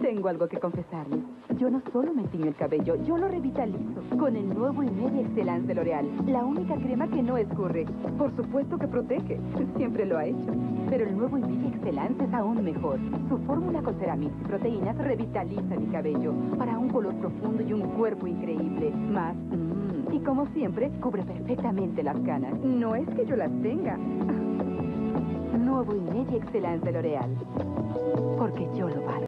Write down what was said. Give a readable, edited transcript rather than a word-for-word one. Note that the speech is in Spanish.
Tengo algo que confesarles. Yo no solo me tiño el cabello, yo lo revitalizo con el nuevo Imedia Excellence de L'Oréal. La única crema que no escurre. Por supuesto que protege. Siempre lo ha hecho. Pero el nuevo Imedia Excellence es aún mejor. Su fórmula con cerámicas y proteínas revitaliza mi cabello para un color profundo y un cuerpo increíble. Más, y como siempre, cubre perfectamente las canas. No es que yo las tenga. Nuevo Imedia Excellence de L'Oréal. Porque yo lo valgo.